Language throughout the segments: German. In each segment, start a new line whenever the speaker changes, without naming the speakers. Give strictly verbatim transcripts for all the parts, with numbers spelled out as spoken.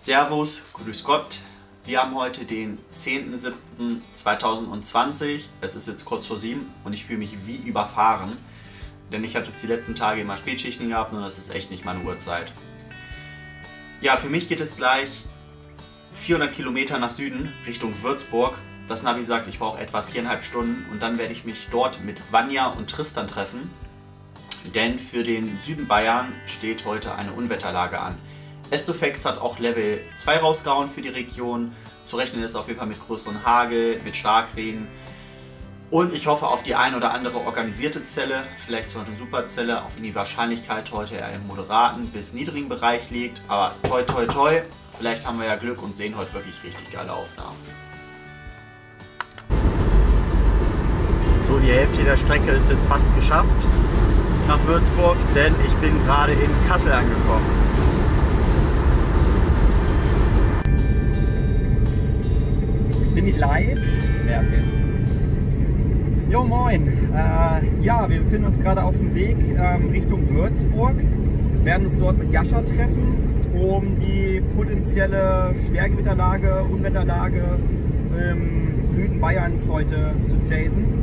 Servus, grüß Gott. Wir haben heute den zehnten siebten zweitausendzwanzig. Es ist jetzt kurz vor sieben und ich fühle mich wie überfahren. Denn ich hatte jetzt die letzten Tage immer Spätschichten gehabt und das ist echt nicht meine Uhrzeit. Ja, für mich geht es gleich vierhundert Kilometer nach Süden Richtung Würzburg. Das Navi sagt, ich brauche etwa viereinhalb Stunden und dann werde ich mich dort mit Vanja und Tristan treffen. Denn für den Süden Bayern steht heute eine Unwetterlage an. Estofex hat auch Level zwei rausgehauen für die Region. Zu rechnen ist auf jeden Fall mit größeren Hagel, mit Starkregen. Und ich hoffe auf die ein oder andere organisierte Zelle, vielleicht sogar eine Superzelle, auch wenn die Wahrscheinlichkeit heute eher im moderaten bis niedrigen Bereich liegt. Aber toi toi toi, vielleicht haben wir ja Glück und sehen heute wirklich richtig geile Aufnahmen. So, die Hälfte der Strecke ist jetzt fast geschafft nach Würzburg, denn ich bin gerade in Kassel angekommen.
Bin ich live? Ja, okay. Jo, moin. Äh, ja, wir befinden uns gerade auf dem Weg ähm, Richtung Würzburg. Werden uns dort mit Jascha treffen, um die potenzielle Schwergewitterlage, Unwetterlage im Süden Bayerns heute zu chasen.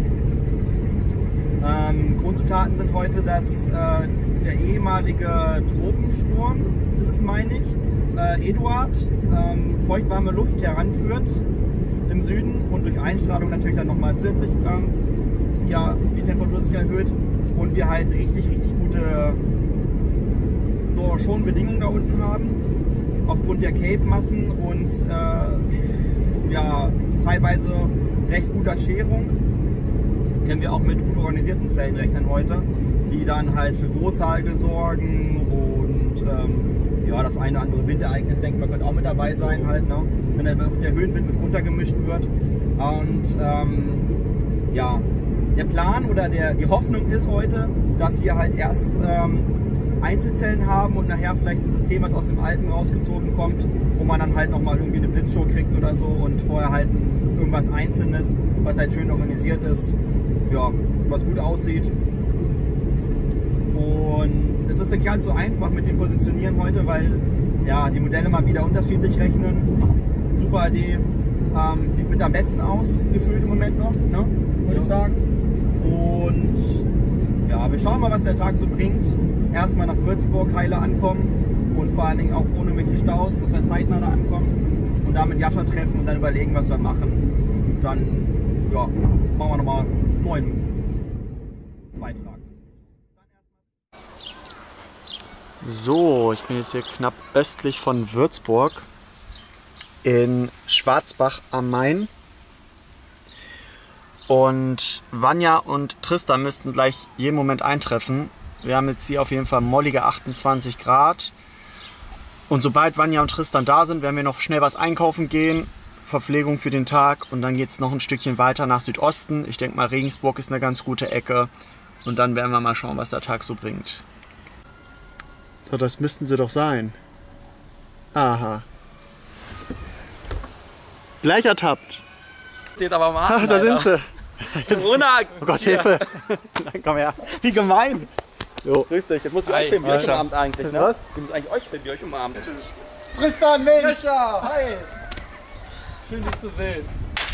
Ähm, Grundzutaten sind heute, dass äh, der ehemalige Tropensturm, ist es meine ich, äh, Eduard, ähm, feuchtwarme Luft heranführt im Süden und durch Einstrahlung natürlich dann nochmal zusätzlich ähm, ja, die Temperatur sich erhöht und wir halt richtig, richtig gute so, schon Bedingungen da unten haben, aufgrund der Cape-Massen und äh, ja, teilweise recht guter Scherung. Können wir auch mit gut organisierten Zellen rechnen heute, die dann halt für Großhagel sorgen und ähm, ja, das eine oder andere Windereignis, denke ich mal, könnte auch mit dabei sein halt, ne? Wenn der, der Höhenwind mit runtergemischt wird. Und ähm, ja, der Plan oder der, die Hoffnung ist heute, dass wir halt erst ähm, Einzelzellen haben und nachher vielleicht ein System, was aus dem Alten rausgezogen kommt, wo man dann halt nochmal irgendwie eine Blitzshow kriegt oder so und vorher halt irgendwas Einzelnes, was halt schön organisiert ist, ja, was gut aussieht. Und es ist nicht ganz so einfach mit dem Positionieren heute, weil ja, die Modelle mal wieder unterschiedlich rechnen. Super Idee. Ähm, sieht mit am besten aus, gefühlt im Moment noch, ne? Würde ich sagen. Und ja, wir schauen mal, was der Tag so bringt. Erstmal nach Würzburg heile ankommen und vor allen Dingen auch ohne welche Staus, dass wir zeitnah da ankommen und dann mit Jascha treffen und dann überlegen, was wir machen. Und dann ja, machen wir nochmal einen neuen Beitrag.
So, ich bin jetzt hier knapp östlich von Würzburg in Schwarzbach am Main. Und Vanja und Tristan müssten gleich jeden Moment eintreffen. Wir haben jetzt hier auf jeden Fall mollige achtundzwanzig Grad. Und sobald Vanja und Tristan da sind, werden wir noch schnell was einkaufen gehen. Verpflegung für den Tag. Und dann geht es noch ein Stückchen weiter nach Südosten. Ich denke mal, Regensburg ist eine ganz gute Ecke. Und dann werden wir mal schauen, was der Tag so bringt. So, das müssten sie doch sein. Aha. Gleich ertappt.
Seht aber mal
Ach, da sind sie.
Oh
Gott, Hilfe. Dann komm her. Wie gemein. Jo.
Grüß dich, jetzt muss ich euch filmen, wie euch umarmt eigentlich, ne? Was? Ich muss eigentlich euch filmen, wie euch umarmt.
Tristan, Mensch!
Jascha, hi! Schön, dich zu sehen.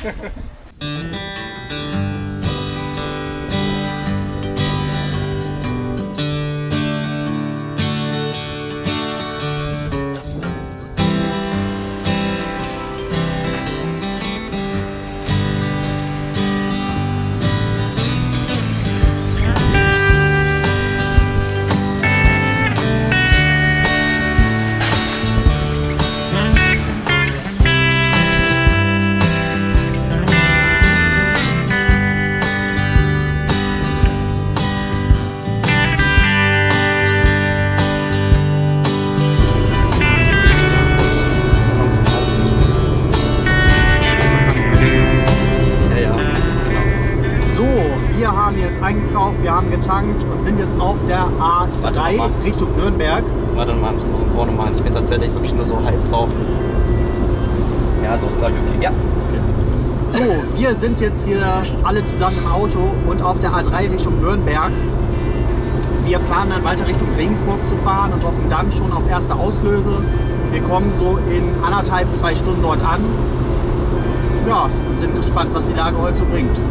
eingekauft, wir haben getankt und sind jetzt auf der A drei Richtung Nürnberg.
Warte mal, müssen wir von vorne machen. Ich bin tatsächlich wirklich nur so halb drauf. Ja, so ist gleich okay. Ja.
Okay. So, wir sind jetzt hier alle zusammen im Auto und auf der A drei Richtung Nürnberg. Wir planen dann weiter Richtung Regensburg zu fahren und hoffen dann schon auf erste Auslöse. Wir kommen so in anderthalb, zwei Stunden dort an. Ja, und sind gespannt, was die Lage heute so bringt.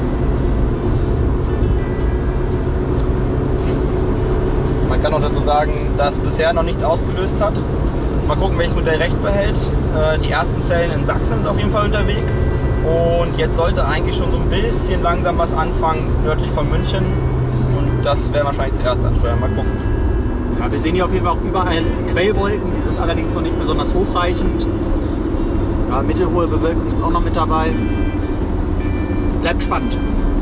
Man kann auch dazu sagen, dass bisher noch nichts ausgelöst hat. Mal gucken, welches Modell recht behält. Die ersten Zellen in Sachsen sind auf jeden Fall unterwegs. Und jetzt sollte eigentlich schon so ein bisschen langsam was anfangen, nördlich von München. Und das werden wir wahrscheinlich zuerst ansteuern. Mal gucken.
Ja, wir sehen hier auf jeden Fall auch überall Quellwolken. Die sind allerdings noch nicht besonders hochreichend. Ja, mittelhohe Bewölkung ist auch noch mit dabei. Bleibt spannend.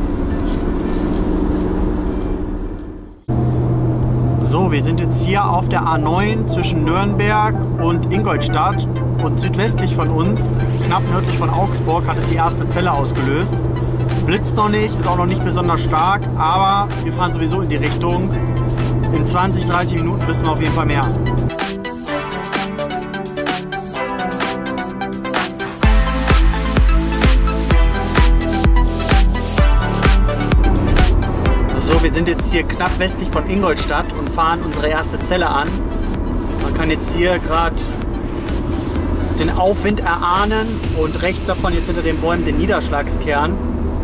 So, wir sind jetzt hier auf der A neun zwischen Nürnberg und Ingolstadt und südwestlich von uns, knapp nördlich von Augsburg, hat es die erste Zelle ausgelöst. Blitzt noch nicht, ist auch noch nicht besonders stark, aber wir fahren sowieso in die Richtung. In zwanzig, dreißig Minuten wissen wir auf jeden Fall mehr. Wir sind jetzt hier knapp westlich von Ingolstadt und fahren unsere erste Zelle an. Man kann jetzt hier gerade den Aufwind erahnen und rechts davon jetzt hinter den Bäumen den Niederschlagskern.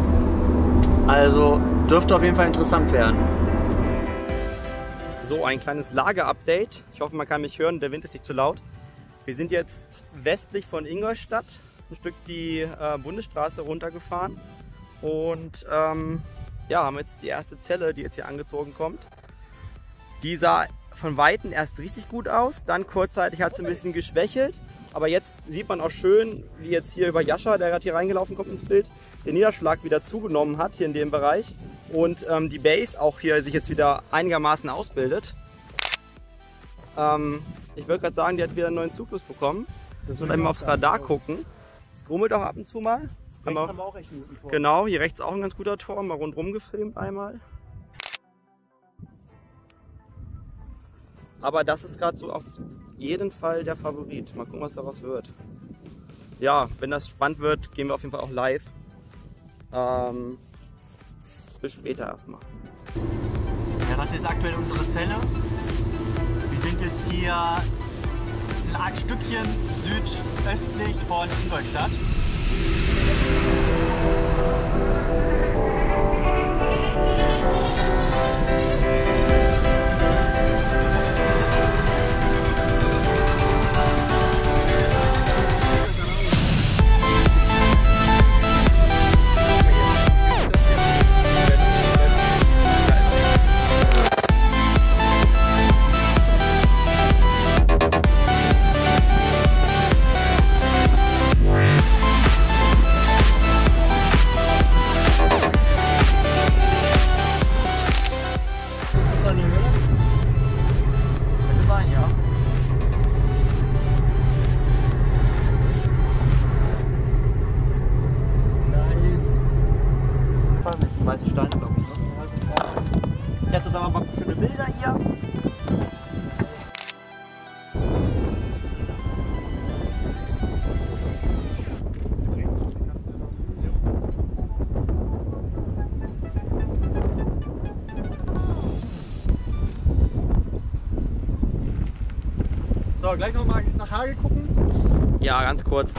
Also dürfte auf jeden Fall interessant werden.
So, ein kleines Lageupdate. Ich hoffe, man kann mich hören, der Wind ist nicht zu laut. Wir sind jetzt westlich von Ingolstadt, ein Stück die äh, Bundesstraße runtergefahren und ähm, ja, haben jetzt die erste Zelle, die jetzt hier angezogen kommt. Die sah von Weitem erst richtig gut aus, dann kurzzeitig hat sie ein bisschen geschwächelt, aber jetzt sieht man auch schön, wie jetzt hier über Jascha, der gerade hier reingelaufen kommt ins Bild, der Niederschlag wieder zugenommen hat hier in dem Bereich und ähm, die Base auch hier sich jetzt wieder einigermaßen ausbildet. Ähm, ich würde gerade sagen, die hat wieder einen neuen Zyklus bekommen. Das soll einmal aufs Radar gucken. Es grummelt auch ab und zu mal. Haben wir, haben wir auch echt einen guten Tor. Genau, hier rechts auch ein ganz guter Tor, mal rundherum gefilmt einmal. Aber das ist gerade so auf jeden Fall der Favorit. Mal gucken, was daraus wird. Ja, wenn das spannend wird, gehen wir auf jeden Fall auch live. Ähm, bis später erstmal.
Ja, das ist aktuell unsere Zelle. Wir sind jetzt hier ein Art Stückchen südöstlich von Ingolstadt. Weiße Steine, glaube ich. Ich hatte sagen wir mal schöne Bilder hier. So, gleich noch mal nach Hagel gucken.
Ja, ganz kurz.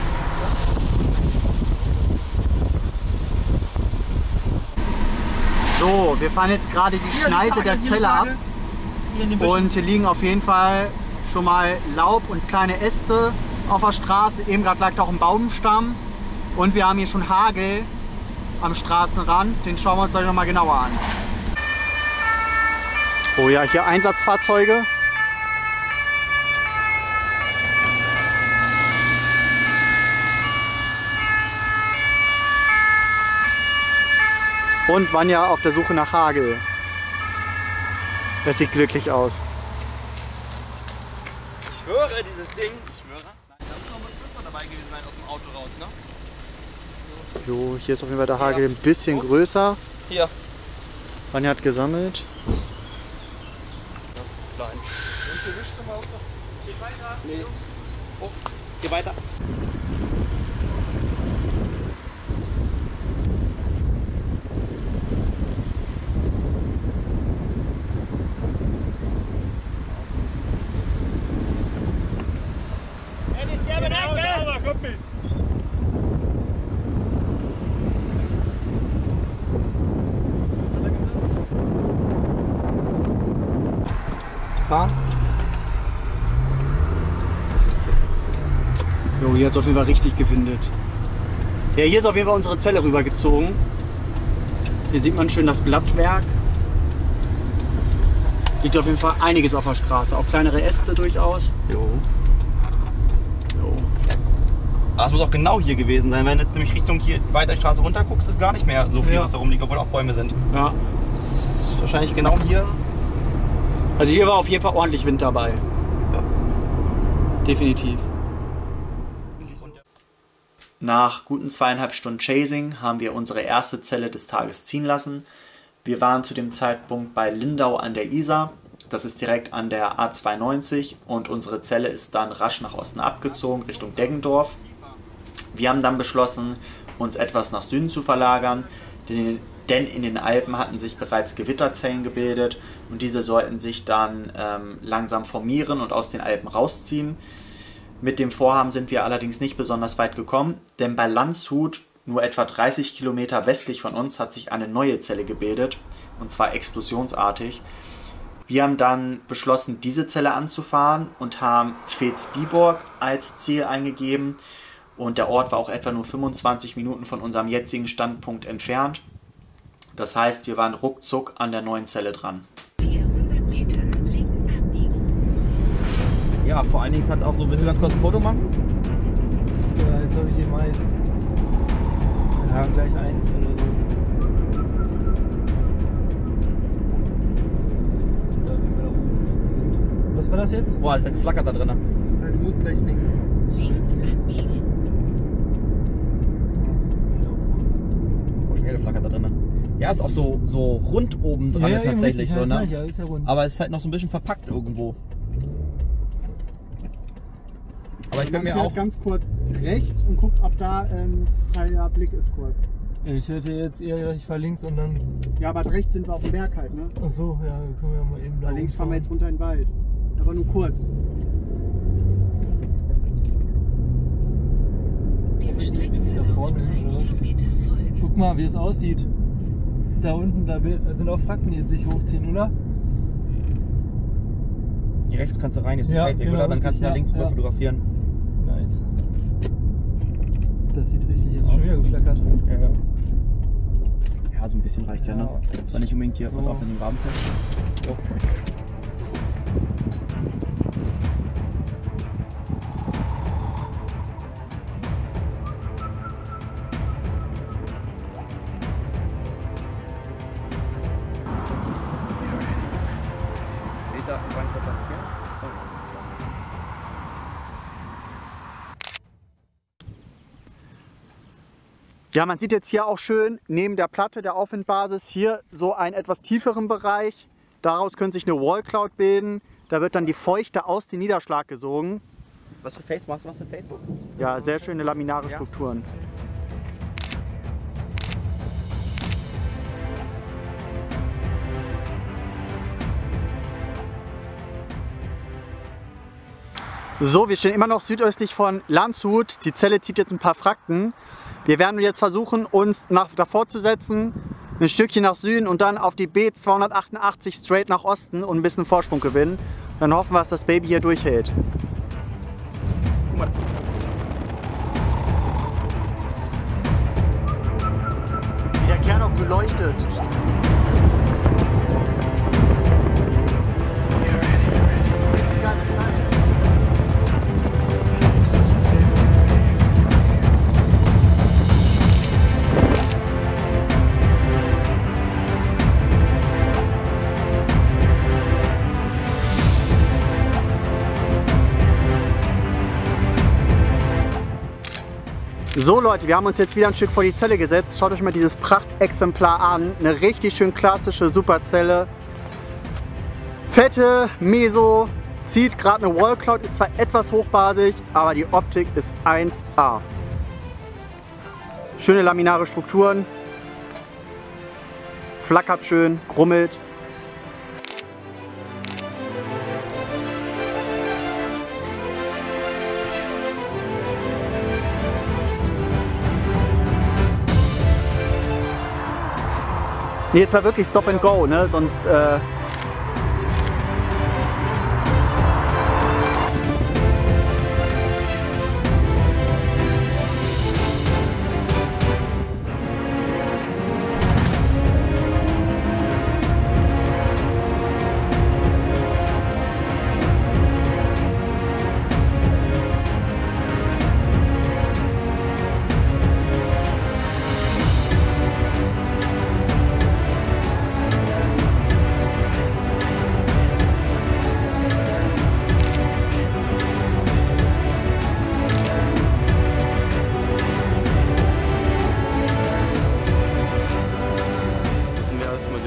So, wir fahren jetzt gerade die Schneise der Zelle ab und hier liegen auf jeden Fall schon mal Laub und kleine Äste auf der Straße. Eben gerade lag da auch ein Baumstamm und wir haben hier schon Hagel am Straßenrand. Den schauen wir uns gleich noch mal genauer an. Oh ja, hier Einsatzfahrzeuge. Und Vanja auf der Suche nach Hagel. Das sieht glücklich aus.
Ich schwöre, dieses Ding, ich schwöre. Da muss noch mal größer dabei gewesen sein aus dem Auto raus, ne?
Jo, hier ist auf jeden Fall der Hagel ein bisschen oh. größer.
Hier.
Vanja hat gesammelt.
Das ist klein. Und hier wischt mal auf noch. Geh weiter. Nee. Oh, geh weiter. fahren.
Jo, hier hat es auf jeden Fall richtig gewindet. Ja, hier ist auf jeden Fall unsere Zelle rübergezogen. Hier sieht man schön das Blattwerk. Liegt auf jeden Fall einiges auf der Straße, auch kleinere Äste durchaus. Jo. Jo.
Aber es muss auch genau hier gewesen sein, wenn du jetzt nämlich Richtung hier weiter die Straße runter guckst, ist gar nicht mehr so viel, ja, was da rumliegt, obwohl auch Bäume sind.
Ja.
Das ist wahrscheinlich genau hier.
Also hier war auf jeden Fall ordentlich Wind dabei.
Ja.
Definitiv.
Nach guten zweieinhalb Stunden Chasing haben wir unsere erste Zelle des Tages ziehen lassen. Wir waren zu dem Zeitpunkt bei Lindau an der Isar. Das ist direkt an der A zweiundneunzig und unsere Zelle ist dann rasch nach Osten abgezogen, Richtung Deggendorf. Wir haben dann beschlossen, uns etwas nach Süden zu verlagern, denn in den Alpen hatten sich bereits Gewitterzellen gebildet und diese sollten sich dann ähm, langsam formieren und aus den Alpen rausziehen. Mit dem Vorhaben sind wir allerdings nicht besonders weit gekommen, denn bei Landshut, nur etwa dreißig Kilometer westlich von uns, hat sich eine neue Zelle gebildet, und zwar explosionsartig. Wir haben dann beschlossen, diese Zelle anzufahren und haben Tvedsbiborg als Ziel eingegeben. Und der Ort war auch etwa nur fünfundzwanzig Minuten von unserem jetzigen Standpunkt entfernt. Das heißt, wir waren ruckzuck an der neuen Zelle dran.
vierhundert Meter links abbiegen.
Ja, vor allen Dingen hat auch so, willst du ganz kurz ein Foto machen?
Ja, jetzt habe ich hier Mais. Wir haben gleich eins oder so. Da, wenn wir da oben sind. Was war das jetzt?
Boah, Alter, flackert da drin.
Ja, du musst gleich links.
Links abbiegen.
Oh, schnell, der flackert da drin. Ja, ist auch so, so rund oben dran,
Ja, ja,
tatsächlich.
richtig,
So,
ja,
ne?
ja, ist ja rund.
Aber es ist halt noch so ein bisschen verpackt irgendwo. Aber ich bin mir
fährt
auch.
ganz kurz rechts und guckt, ob da ein freier Blick ist kurz.
Ich hätte jetzt eher gedacht, ich fahre links und dann.
Ja, aber rechts sind wir auf dem Berg halt, ne?
Ach so, ja, können wir ja mal eben da.
Da links fahren wir
rumfahren.
jetzt runter in den Wald. Aber nur kurz.
Dem
Da
Streckenverlauf
vorne,
drei
oder was?
Kilometer folgen.
Guck mal, wie es aussieht. Da unten, da sind auch Fracken, die jetzt sich hochziehen, oder?
Hier rechts kannst du rein, ist ein
Ja,
Feldweg,
genau,
oder? Dann kannst du da
richtig,
links
ja,
rüber
ja.
fotografieren.
Nice. Das sieht richtig, jetzt schon wieder geflackert.
Ja, ja. Ja, so ein bisschen reicht ja, ne?
Ja.
Das war nicht unbedingt hier,
So.
pass auf, in den Rahmen fällt. Jo. Steht da ein Frankfurter Verkehr?
Ja, man sieht jetzt hier auch schön neben der Platte der Aufwindbasis hier so einen etwas tieferen Bereich. Daraus könnte sich eine Wallcloud bilden. Da wird dann die Feuchte aus dem Niederschlag gesogen.
Was für Facebook? Machst du was für Facebook?
Ja, sehr schöne laminare
Ja.
Strukturen. So, wir stehen immer noch südöstlich von Landshut. Die Zelle zieht jetzt ein paar Frachten. Wir werden jetzt versuchen, uns nach, davor zu setzen, ein Stückchen nach Süden und dann auf die B zweihundertachtundachtzig straight nach Osten und ein bisschen Vorsprung gewinnen. Dann hoffen wir, dass das Baby hier durchhält. Wie der Kern auch beleuchtet. Richtig geiles Teil. So Leute, wir haben uns jetzt wieder ein Stück vor die Zelle gesetzt. Schaut euch mal dieses Prachtexemplar an. Eine richtig schön klassische Superzelle. Fette Meso, zieht gerade eine Wallcloud, ist zwar etwas hochbasig, aber die Optik ist eins A. Schöne laminare Strukturen. Flackert schön, grummelt. Nee, jetzt war wirklich Stop and Go, ne? Sonst äh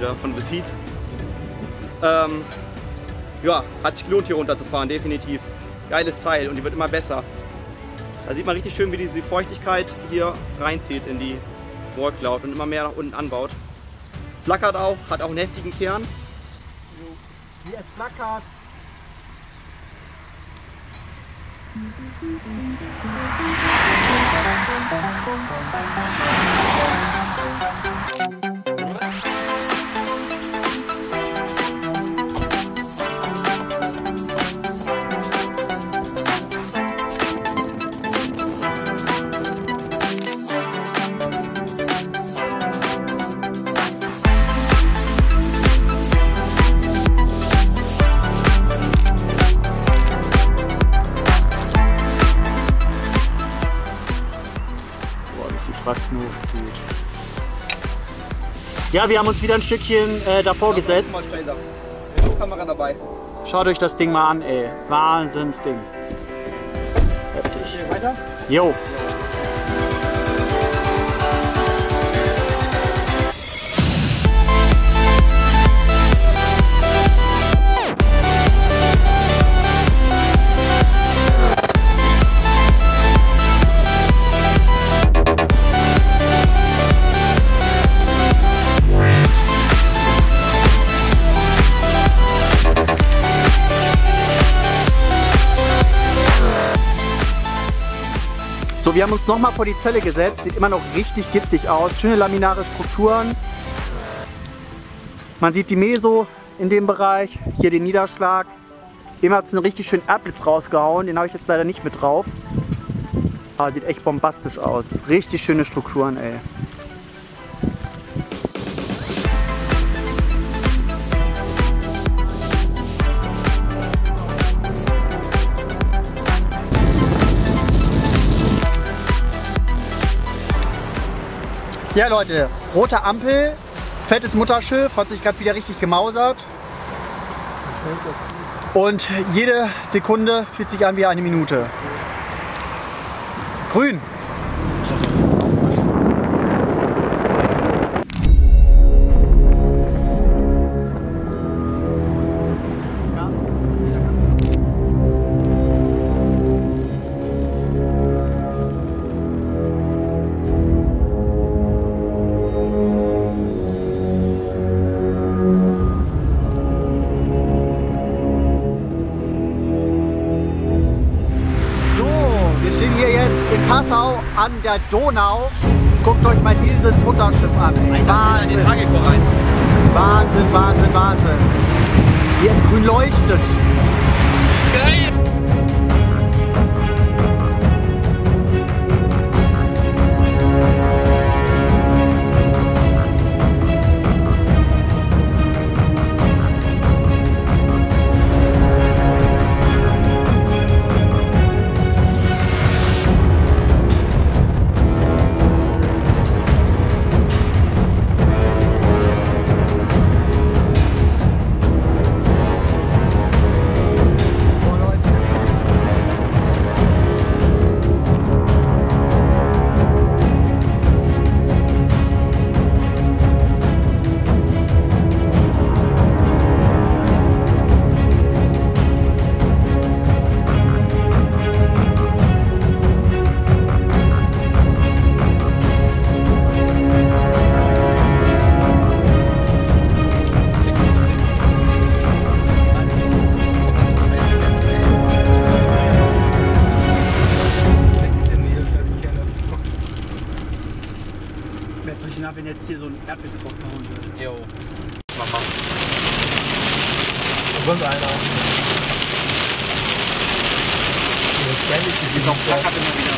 wieder von bezieht. Ähm, ja, hat sich gelohnt hier runterzufahren, definitiv. Geiles Teil und die wird immer besser. Da sieht man richtig schön, wie diese Feuchtigkeit hier reinzieht in die Wallcloud und immer mehr nach unten anbaut. Flackert auch, hat auch einen heftigen Kern.
Wie es flackert. Ja, wir haben uns wieder ein Stückchen äh, davor gesetzt.
Kamera dabei.
Schaut euch das Ding mal an, ey. Wahnsinnsding. Heftig.
Hier weiter?
Jo. So, wir haben uns nochmal vor die Zelle gesetzt. Sieht immer noch richtig giftig aus. Schöne laminare Strukturen. Man sieht die Meso in dem Bereich. Hier den Niederschlag. Eben hat es einen richtig schönen Erdblitz rausgehauen. Den habe ich jetzt leider nicht mit drauf. Aber sieht echt bombastisch aus. Richtig schöne Strukturen, ey. Ja Leute, rote Ampel, fettes Mutterschiff, hat sich gerade wieder richtig gemausert. Und jede Sekunde fühlt sich an wie eine Minute. Grün. Passau an der Donau. Guckt euch mal dieses Mutterschiff an. Wahnsinn. Wahnsinn, Wahnsinn, Wahnsinn. Wie es grün leuchtet. Geil. Wenn jetzt hier so ein Erdblitz rausgehauen wird.
Jo. Mama. Da kommt einer. Die noch flackert immer wieder.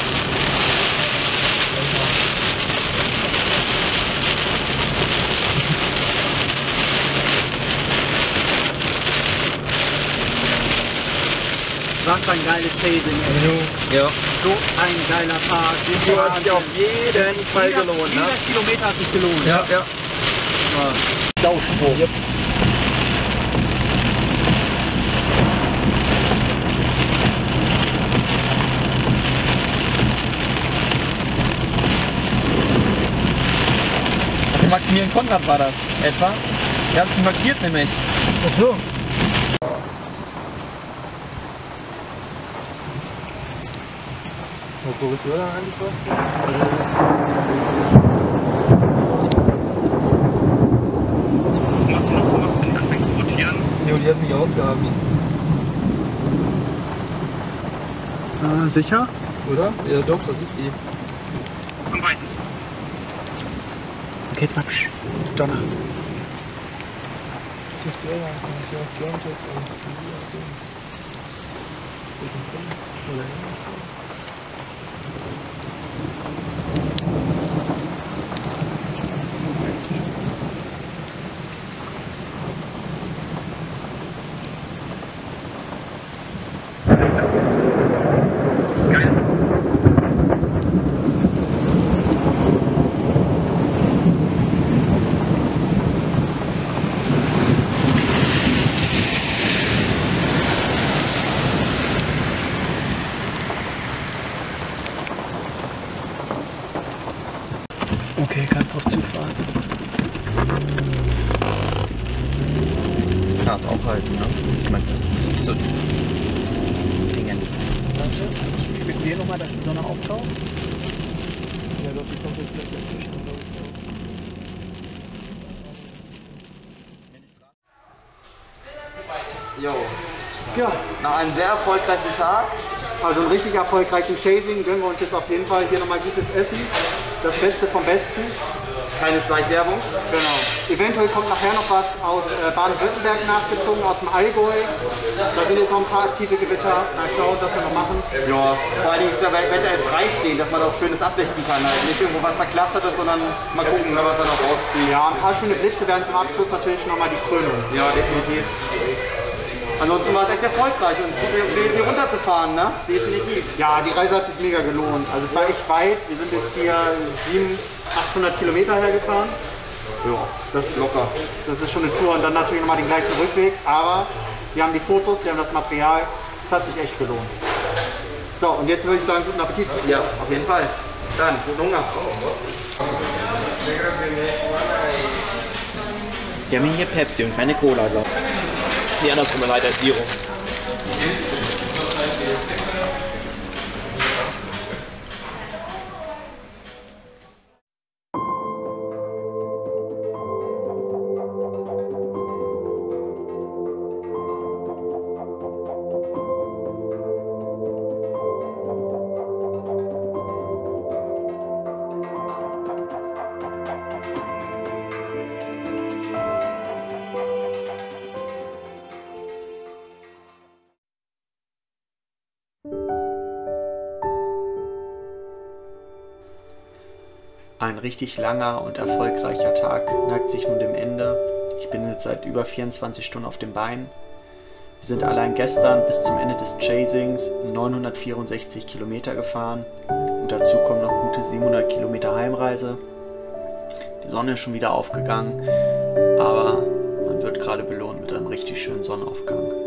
Was für ein geiles Chasing, ey.
Ja.
So ein geiler Tag.
Du hast dich auf jeden Fall
jeder,
gelohnt,
jeder
ne?
Kilometer hat sich gelohnt.
Ja, ja.
Sauspruch. Yep.
Maximilian Konrad war das etwa? Wir haben es markiert nämlich.
Ach so. Wo ist der eigentlich was?
Was du noch so machst, wenn du anfängst zu rotieren?
Jo, die hat mich aufgehabt.
Äh, sicher?
Oder? Ja doch, das ist die.
Man weiß es.
Okay, jetzt mal psch. Donner.
Das ist ja auch Joint
Okay, kannst drauf zufahren.
Klar, ist aufhalten, ne? Ich meine, so Dingen.
Warte, ich spekuliere nochmal, dass die Sonne auftaucht.
Ja doch, die kommt jetzt gleich dazwischen, glaube ich.
Jo,
Ja,
nach einem sehr erfolgreichen Tag.
also einen richtig erfolgreichen Chasing gönnen wir uns jetzt auf jeden Fall hier nochmal gutes Essen. Das Beste vom Besten.
Keine Schleichwerbung.
Genau. Eventuell kommt nachher noch was aus äh, Baden-Württemberg nachgezogen, aus dem Allgäu. Da sind jetzt noch ein paar aktive Gewitter. Mal schauen, was wir noch machen.
Ja, vor allem ist ja eventuell freistehen, dass man auch schönes ablichten kann. Halt. Nicht irgendwo was verklastert ist, sondern mal gucken, was er noch rauszieht.
Ja, ein paar schöne Blitze werden zum Abschluss natürlich nochmal die Krönung.
Ja, definitiv. Ansonsten war es echt erfolgreich und gut, hier runterzufahren, ne? Definitiv.
Ja, die Reise hat sich mega gelohnt. Also es war echt weit. Wir sind jetzt hier siebenhundert, achthundert Kilometer hergefahren.
Ja,
Das
locker.
Das ist schon eine Tour und dann natürlich nochmal den gleichen Rückweg. Aber wir haben die Fotos, wir haben das Material. Es hat sich echt gelohnt. So, und jetzt würde ich sagen, guten Appetit.
Ja, auf jeden Fall. Dann, guten Hunger.
Wir haben hier Pepsi und keine Cola, glaube ich. Nee, andersrum, mir leid, als Zero.
Ein richtig langer und erfolgreicher Tag neigt sich nun dem Ende. Ich bin jetzt seit über vierundzwanzig Stunden auf dem Bein. Wir sind allein gestern bis zum Ende des Chasings neunhundertvierundsechzig Kilometer gefahren und dazu kommen noch gute siebenhundert Kilometer Heimreise. Die Sonne ist schon wieder aufgegangen, aber man wird gerade belohnt mit einem richtig schönen Sonnenaufgang.